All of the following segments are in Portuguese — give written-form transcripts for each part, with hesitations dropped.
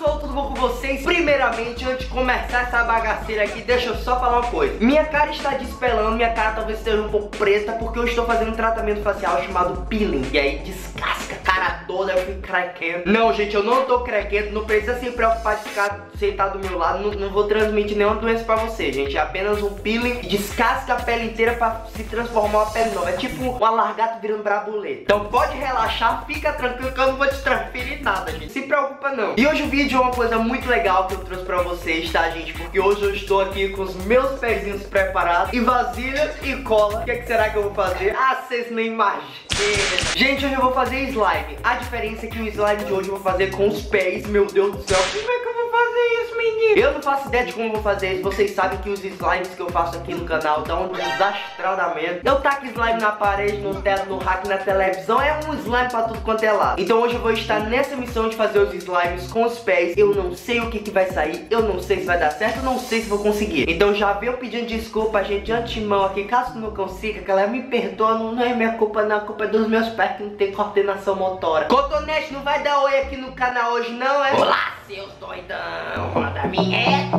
pessoal, tudo bom com vocês? Primeiramente, antes de começar essa bagaceira aqui, deixa eu só falar uma coisa. Minha cara está despelando, minha cara talvez esteja um pouco preta, porque eu estou fazendo um tratamento facial chamado peeling. E aí descasca a cara toda, eu fico crequento. Não, gente, eu não tô crequento, não precisa se preocupar de ficar sentado do meu lado, não vou transmitir nenhuma doença pra você, gente. É apenas um peeling que descasca a pele inteira pra se transformar uma pele nova. É tipo um alargato virando brabuleta. Então pode relaxar, fica tranquilo que eu não vou te transferir nada, gente. Se preocupa não. E hoje o vídeo é uma coisa muito legal que eu trouxe pra vocês, tá, gente? Porque hoje eu estou aqui com os meus pezinhos preparados, e vasilha e cola. O que será que eu vou fazer? Ah, vocês nem imaginam. Gente, hoje eu vou fazer slime. A diferença é que o slime de hoje eu vou fazer com os pés. Meu Deus do céu, como é que eu vou fazer isso, menino? Eu não faço ideia de como eu vou fazer isso. Vocês sabem que os slimes que eu faço aqui no canal dão um desastradamente. Eu taco slime na parede, no teto, no rack, na televisão. É um slime pra tudo quanto é lado. Então hoje eu vou estar nessa missão de fazer os slimes com os pés. Eu não sei o que vai sair. Eu não sei se vai dar certo. Eu não sei se vou conseguir. Então já venho pedindo desculpa, gente, de antemão aqui. Caso não consiga, galera, me perdoa. Não é minha culpa, não. A culpa é dos meus pés que não tem coordenação motora. Cotonete, não vai dar oi aqui no canal hoje, não, é? Olá, seus doidão. Roda a vinheta.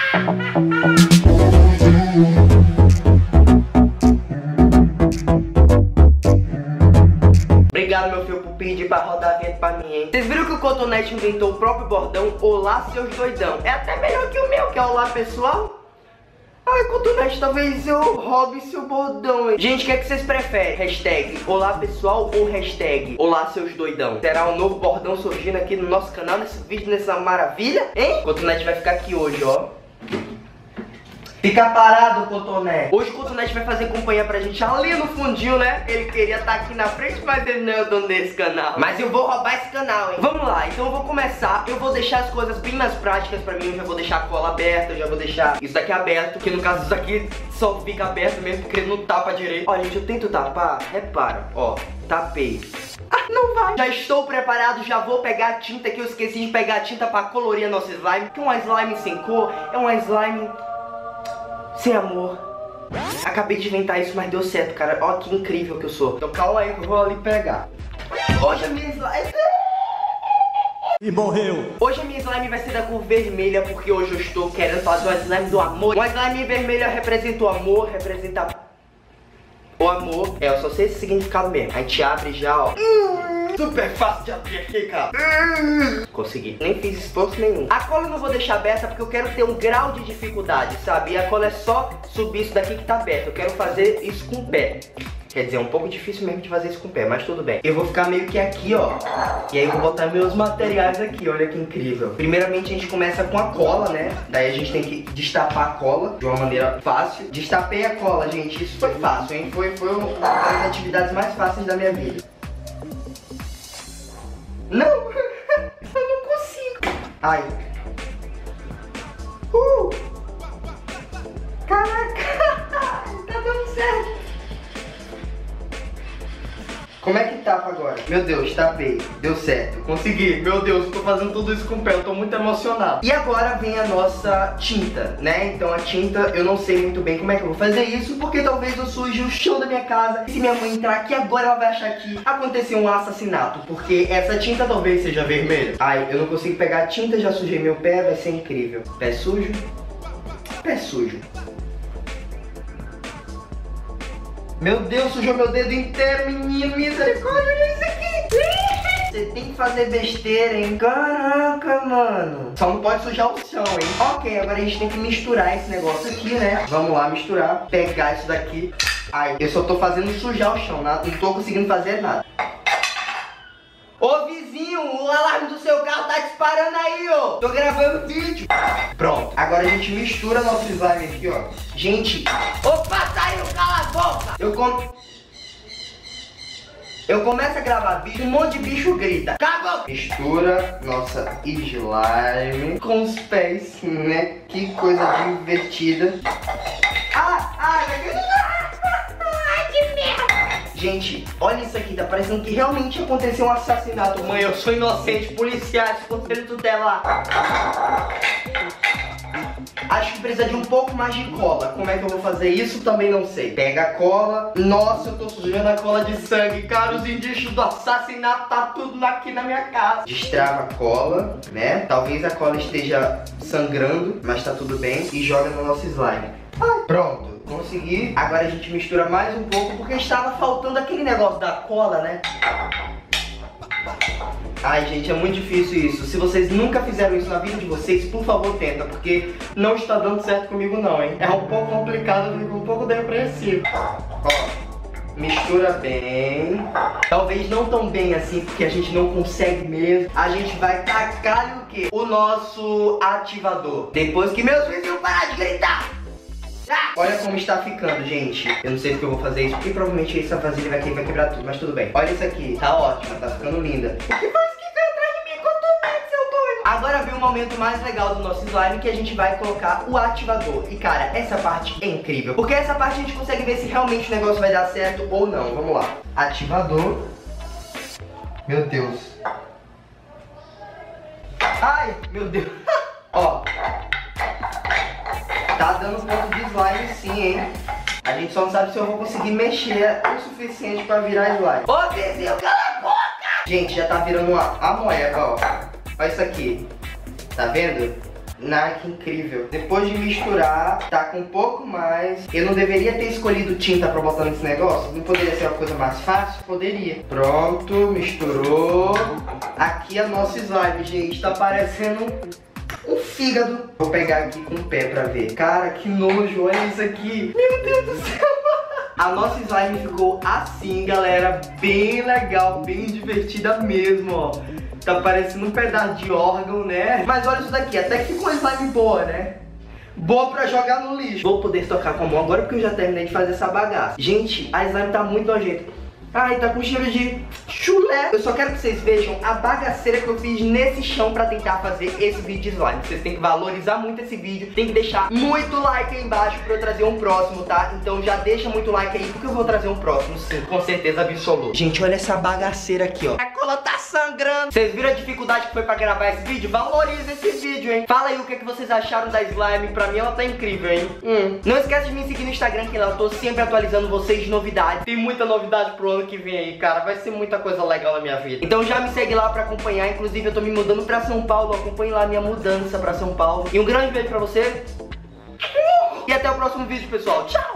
Obrigado, meu filho, por pedir pra rodar a vinheta pra mim, hein? Vocês viram que o Cotonete inventou o próprio bordão? Olá, seus doidão. É até melhor que o meu, que é olá, pessoal. Ai, Cotonete, talvez eu roube seu bordão, hein? Gente, o que é que vocês preferem? Hashtag olá, pessoal, ou hashtag olá, seus doidão? Será um novo bordão surgindo aqui no nosso canal, nesse vídeo, nessa maravilha, hein? Cotonete vai ficar aqui hoje, ó. Fica parado, Cotonete. Hoje o Cotonete vai fazer companhia pra gente ali no fundinho, né? Ele queria estar aqui na frente, mas ele não é o dono desse canal. Mas eu vou roubar esse canal, hein? Vamos lá, então eu vou começar. Eu vou deixar as coisas bem mais práticas pra mim. Eu já vou deixar a cola aberta, eu já vou deixar isso daqui aberto, que no caso isso aqui só fica aberto mesmo porque ele não tapa direito. Ó, gente, eu tento tapar, repara, ó, tapei. Ah, não vai. Já estou preparado, já vou pegar a tinta, que eu esqueci de pegar a tinta pra colorir nosso slime. Que um slime sem cor é um slime sem amor. Acabei de inventar isso, mas deu certo, cara. Ó, que incrível que eu sou. Então calma aí que eu vou ali pegar. Hoje a minha slime... E morreu. Hoje a minha slime vai ser da cor vermelha, porque hoje eu estou querendo fazer uma slime do amor. Uma slime vermelha representa o amor, representa o amor. É, eu só sei esse significado mesmo. A gente abre já, ó. Super fácil de abrir aqui, cara. Consegui. Nem fiz esforço nenhum. A cola eu não vou deixar aberta porque eu quero ter um grau de dificuldade, sabe? E a cola é só subir isso daqui que tá aberto. Eu quero fazer isso com o pé. Quer dizer, é um pouco difícil mesmo de fazer isso com o pé, mas tudo bem. Eu vou ficar meio que aqui, ó. E aí eu vou botar meus materiais aqui, olha que incrível. Primeiramente a gente começa com a cola, né? Daí a gente tem que destapar a cola de uma maneira fácil. Destapei a cola, gente. Isso foi fácil, hein? Foi uma das atividades mais fáceis da minha vida. Não, eu não consigo. Ai. Caraca, tá dando certo. Como é que tapa agora? Meu Deus, tapei. Deu certo. Consegui. Meu Deus, tô fazendo tudo isso com o pé. Eu tô muito emocionado. E agora vem a nossa tinta, né? Então a tinta, eu não sei muito bem como é que eu vou fazer isso, porque talvez eu suje o chão da minha casa. E se minha mãe entrar aqui agora, ela vai achar que aconteceu um assassinato, porque essa tinta talvez seja vermelha. Ai, eu não consigo pegar a tinta, já sujei meu pé, vai ser incrível. Pé sujo. Pé sujo. Meu Deus, sujou meu dedo inteiro, menino, misericórdia, olha isso aqui. Você tem que fazer besteira, hein? Caraca, mano. Só não pode sujar o chão, hein? Ok, agora a gente tem que misturar esse negócio aqui, né? Vamos lá, misturar. Pegar isso daqui. Ai, eu só tô fazendo sujar o chão, não tô conseguindo fazer nada. Ô vizinho, o alarme do seu carro tá disparando aí, ó. Tô gravando vídeo. Pronto, agora a gente mistura nosso slime aqui, ó. Gente, opa, saiu, cala a boca. Eu começo a gravar vídeo, um monte de bicho grita. Acabou. Mistura nossa slime com os pés, né? Que coisa divertida. Que merda. Gente, olha isso aqui, tá parecendo que realmente aconteceu um assassinato. Mãe, eu sou inocente, policiais, conselho tutelar. Acho que precisa de um pouco mais de cola. Como é que eu vou fazer isso? Também não sei. Pega a cola. Nossa, eu tô sujando a cola de sangue. Cara, os indícios do assassinato tá tudo aqui na minha casa. Destrava a cola, né? Talvez a cola esteja sangrando, mas tá tudo bem. E joga no nosso slime. Pronto. Consegui. Agora a gente mistura mais um pouco, porque estava faltando aquele negócio da cola, né? Ai, gente, é muito difícil isso. Se vocês nunca fizeram isso na vida de vocês, por favor, tenta, porque não está dando certo comigo não, hein? É um pouco complicado, eu fico um pouco depressivo. Ó, mistura bem. Talvez não tão bem assim, porque a gente não consegue mesmo. A gente vai tacar o quê? O nosso ativador. Depois que meus vizinhos parar de gritar. Olha como está ficando, gente. Eu não sei porque eu vou fazer isso, porque provavelmente essa vasilha vai quebrar tudo, mas tudo bem. Olha isso aqui, tá ótima, tá ficando linda. O que foi isso que veio atrás de mim? Cotonete, seu doido! Agora vem o momento mais legal do nosso slime, que a gente vai colocar o ativador. E cara, essa parte é incrível, porque essa parte a gente consegue ver se realmente o negócio vai dar certo ou não. Vamos lá. Ativador. Meu Deus. Ai, meu Deus. Ó. Tá dando ponto de slime sim, hein? A gente só não sabe se eu vou conseguir mexer o suficiente pra virar slime. Ô, vizinho, cala a boca! Gente, já tá virando uma amoeba, ó. Olha isso aqui. Tá vendo? Que incrível. Depois de misturar, tá com um pouco mais. Eu não deveria ter escolhido tinta pra botar nesse negócio? Não poderia ser uma coisa mais fácil? Poderia. Pronto, misturou. Aqui é nosso slime, gente. Tá parecendo um fígado. Vou pegar aqui com o pé pra ver. Cara, que nojo, olha isso aqui. Meu Deus do céu. A nossa slime ficou assim, galera. Bem legal, bem divertida mesmo, ó. Tá parecendo um pedaço de órgão, né? Mas olha isso daqui, até que ficou slime boa, né? Boa pra jogar no lixo. Vou poder tocar com a mão agora porque eu já terminei de fazer essa bagaça. Gente, a slime tá muito nojenta. Ai, tá com cheiro de chulé. Eu só quero que vocês vejam a bagaceira que eu fiz nesse chão pra tentar fazer esse vídeo de slime. Vocês têm que valorizar muito esse vídeo. Tem que deixar muito like aí embaixo pra eu trazer um próximo, tá? Então já deixa muito like aí, porque eu vou trazer um próximo, sim, com certeza absoluta. Gente, olha essa bagaceira aqui, ó. A cola tá sangrando. Vocês viram a dificuldade que foi pra gravar esse vídeo? Valoriza esse vídeo, hein? Fala aí o que vocês acharam da slime. Pra mim ela tá incrível, hein? Não esquece de me seguir no Instagram, que lá eu tô sempre atualizando vocês de novidades. Tem muita novidade pro ano que vem aí, cara. Vai ser muita coisa legal na minha vida. Então já me segue lá pra acompanhar. Inclusive eu tô me mudando pra São Paulo. Acompanhe lá a minha mudança pra São Paulo. E um grande beijo pra você. E até o próximo vídeo, pessoal. Tchau!